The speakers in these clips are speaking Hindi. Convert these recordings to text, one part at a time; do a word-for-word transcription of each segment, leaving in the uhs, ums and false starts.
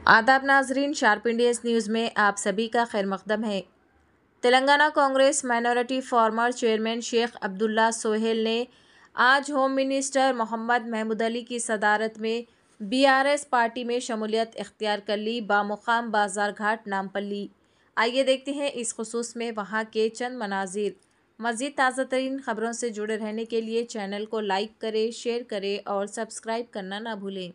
आदाब नाजरीन, शार्प इंडिया न्यूज़ में आप सभी का खैर मकदम है। Telangana Congress minority farmer chairman Sheikh Abdullah Sohail ने आज होम मिनिस्टर मोहम्मद महमूद अली की सदारत में बीआरएस पार्टी में शमूलियत इख्तियार कर ली। बामुकाम बाजार घाट नामपल्ली। आइए देखते हैं इस खुसूस में वहां के चंद मनाजिर। मज़ीद ताज़ा तरीन खबरों से जुड़े रहने के लिए चैनल को लाइक करें, शेयर करें और सब्सक्राइब करना ना भूलें।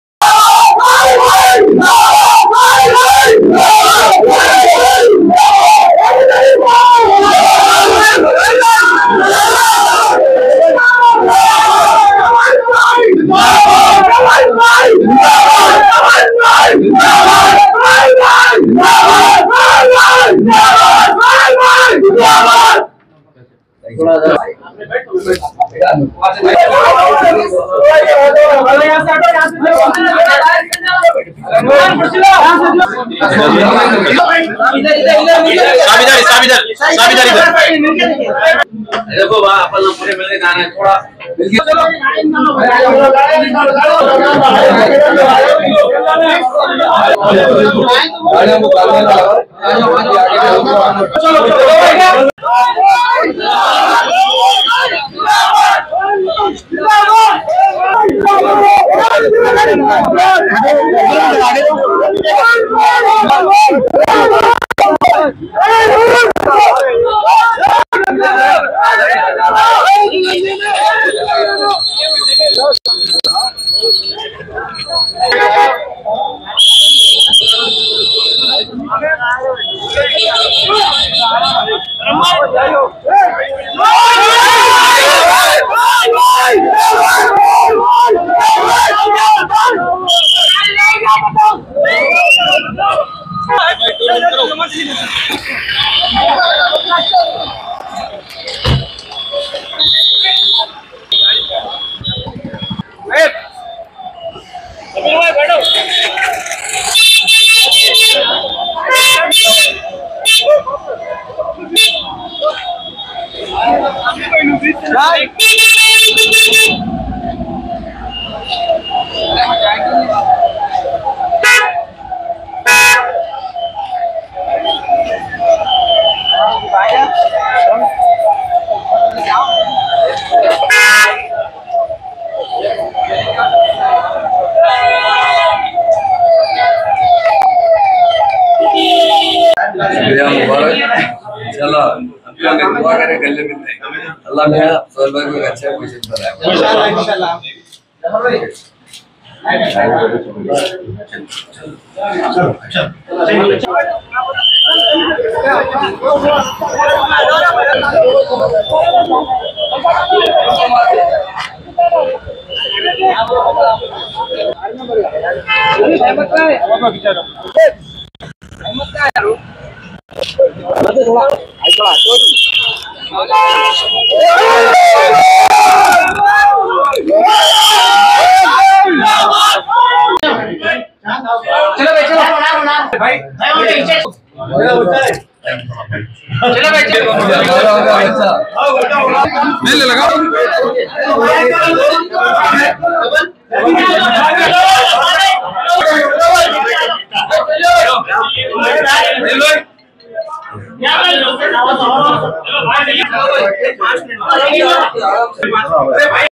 देखो अपन पूरे मिलके गाना है थोड़ा चलो दुआ करें गले में अल्लाह ने सोहेल भाई को अच्छा पोजीशन बनाया इंशाल्लाह। चलो भाई चलो भाई चलो भाई चलो लगाओ भाई